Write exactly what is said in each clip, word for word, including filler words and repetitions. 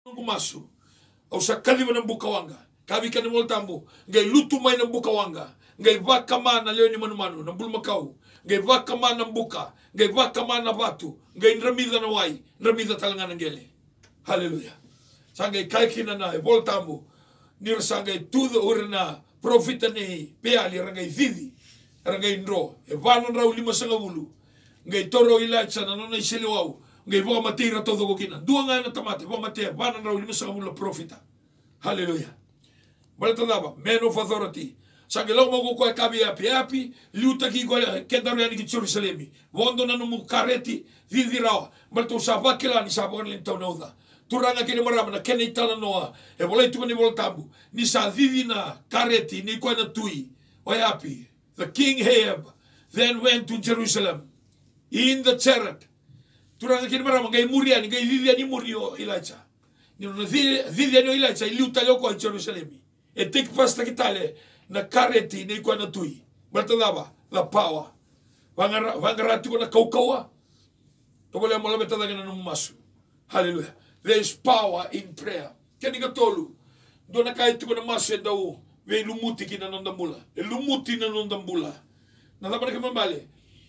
Kumasu au sakali wana mbuka wanga kabi kani moltambu ngai lutu mai na mbuka wanga ngai vaka mana leo ni manu manu na mbulu makau ngai vaka mana mbuka ngai vaka mana batu ngai nramida na wai nramida talangana ngele. Haleluya. Sangai kaikina na e voltambu nir sangai tudo urna profita ni peali rangai vivi rangai ndro e vano rau lima sanga wulu ngai toro ilacha na nona isele wau ngai voa matira todo gokina dua ngai na tamate voa matira vano rau lima sanga wulu profita. Haleluya. Balta daba man of authority sangai lau mo ko kabi api api liuta ki ko kedaru yani ki Jerusalemi vondo na numu kareti vivi rao balta usava kila ni sabon lintau nauda turanga kini marama na kene itala noa e volei tu ni voltambu ni sa vivi na kareti ni ko na tui o api. The king Ahab then went to Jerusalem in the chariot. Turanga kini marama ngai muriani ngai vivi ani murio Elijah ni no vivi ani Elijah liuta leo ko Jerusalemi e tek pasta kitale na kareti ni ko na tui balta daba the power vangara vangara tu na kaukawa to bole mo lameta daga na masu. Hallelujah. There is power in prayer. Kani katolu dona kai tu na masu e dau ve lumuti kina nondambula e lumuti na nondambula na daba ka mambale.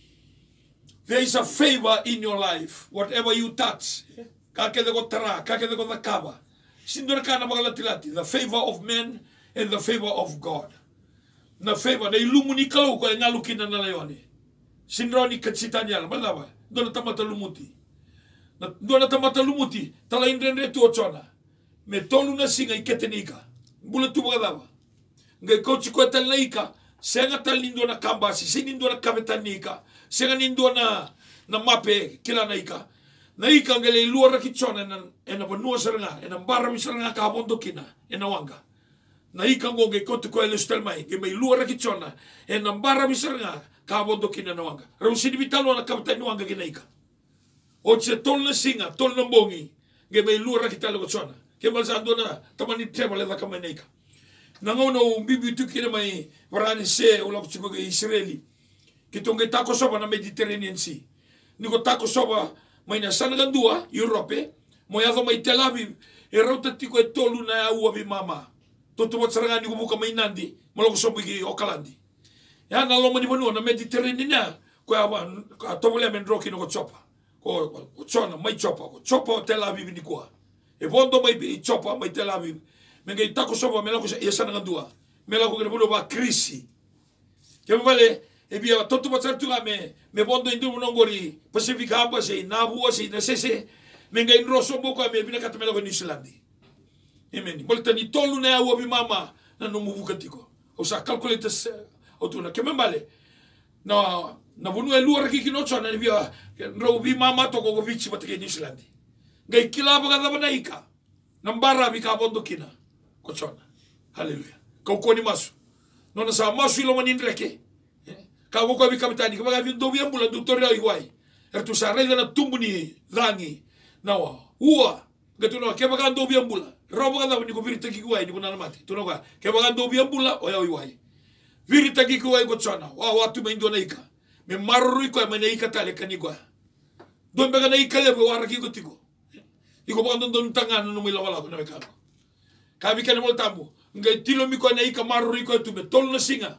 There is a favor in your life. Whatever you touch kake de ko tara kake de ko nakaba sindora kana bagalatilati the favor of men and the favor of God. Na favor na ilumuni kalau ko ngalukina na layoni sindroni katsitanya balaba dona tamata lumuti na dona tamata lumuti tala indrendre tu ochona me tolu na singa iketenika bula tu bagaba ngai coach ko talika senga talindo na kambasi sinindo na kabetanika senga nindo na na mape kila naika naika ngale luara kichona na ena bonua seranga ena barra miseranga ka bondokina ena wanga na ika ngonge kotu ko elustel mai ke mai luara kichona e nambara miseranga ka bondo kina na wanga ro sini vitalo na kapitani wanga ke naika o che tolna singa tolna mbongi ke mai luara kitalo kichona ke mal sandona tamani trebale da kama naika na ngono bibi tu kina mai warani se o la kuchiko ke Israeli kitonge tako soba na Mediterranean Sea niko tako soba mai na sanagandua Europe mo yazo mai Tel Aviv e rota tiko e tolu na au abi mama toto watsaranga ni kubuka mainandi maloko sombigi okalandi ya na loma ni bonu na Mediterranean ko awa atobole mendroki no chopa ko chona mai chopa ko chopa Tel Aviv ni ko e vondo mai chopa mai Tel Aviv menga itako sopa melako yesana ngandua melako ke bono ba krisi ke vale e bia toto watsartu me me vondo indu nongori Pacific hamba se na bua se na sese menga inroso boko me bina katamelo ni Islandi. Amen. Bolta ni tolu na awa bi mama na no muvuka tiko. O sa calculate o tu na kemembale. Na na bunu e luar ki kino chona ni bia ro bi mama to ko bichi batake ni Islandi. Ngai kila ba ga ba naika. Nambara bi ka bondo kina. Ko chona. Hallelujah. Ka ko ni masu. No na sa masu lo manin reke. Ka ko ko bi kapitani ka ba vindo bi ambula tutorial iguai. Er tu sa rei na tumbuni rangi. Na wa. Ua. Gatu no ke ba ga ndo bi ambula. Robo kada ni ko virita ki kuai ni kuna mati tuno ka ke bagando biambula o ya iwai virita ki kuai ko tsana wa watu me indona ika me marru ko me ika tale kanigwa don bega na ika le wa raki ko tiko iko bagando don tanga no mi lawala ko na ka ka bi kan moltambu ngai tilo mi ko na ika marru ko tu me tol na singa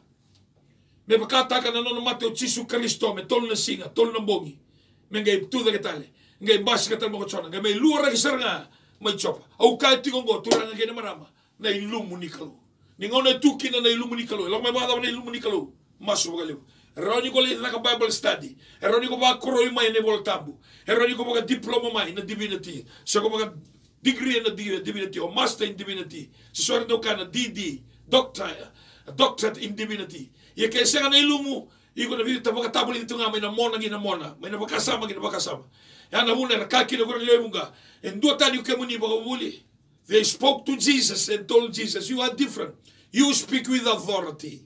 me bakata kana no mate o Jesu Kristo me tol na singa tol na bongi me ngai tu da tale ngai bas ka tal mo ko tsana ngai me luara ki seranga mai chopa au kai tingo ngo turanga kene marama na ilumu nikalo ni ngone tukina na ilumu nikalo lo mai bada na ilumu nikalo masu gale roni ko le na Bible study roni ko ba koroi mai ne voltambu roni ko ba diploma mai na divinity so ko ba degree na divinity o master in divinity so so ndo kana D D doctor doctorate in divinity ye ke sanga na ilumu iko na vita ba tabuli tunga mai na mona gina mona mai na bakasama gina bakasama yana muna kaki na kura lemunga and do tani ke muni baguli. They spoke to Jesus and told Jesus, you are different, you speak with authority.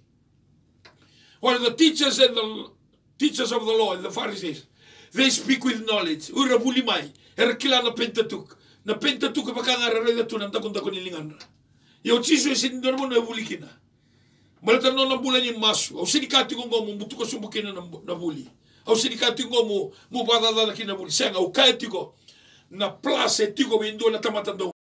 While the teachers and the teachers of the law and the Pharisees, they speak with knowledge. Ura buli mai erkila na Pentateuch na Pentateuch bakanga rareda tu nanta kunta kunilingan yo chiso sin dormo na bulikina malata no na bulani masu o sinikati ko ngomo mutuko sumbukina na buli au sinikati ngomo mu badala kina buli senga o kaetiko na place tiko bindo na tamatando